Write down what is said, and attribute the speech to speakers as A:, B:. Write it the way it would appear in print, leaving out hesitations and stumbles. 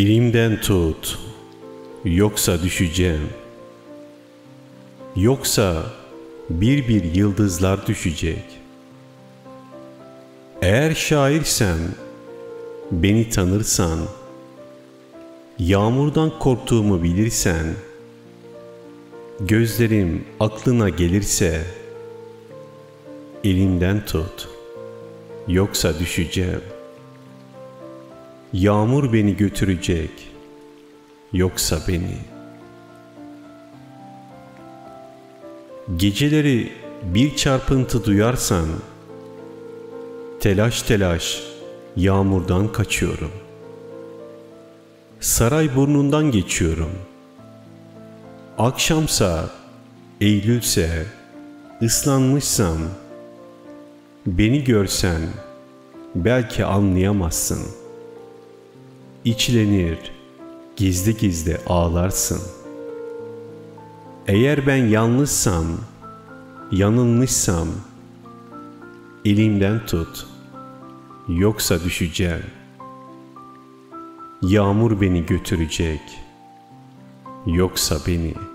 A: Elimden tut, yoksa düşeceğim. Yoksa bir bir yıldızlar düşecek. Eğer şairsen, beni tanırsan, yağmurdan korktuğumu bilirsen, gözlerim aklına gelirse, elimden tut, yoksa düşeceğim. Yağmur beni götürecek, yoksa beni. Geceleri bir çarpıntı duyarsan, telaş telaş yağmurdan kaçıyorum. Saray burnundan geçiyorum. Akşamsa, Eylülse, ıslanmışsam, beni görsen belki anlayamazsın. İçlenir, gizli gizli ağlarsın. Eğer ben yalnızsam, yanılmışsam, elimden tut, yoksa düşeceğim. Yağmur beni götürecek, yoksa beni.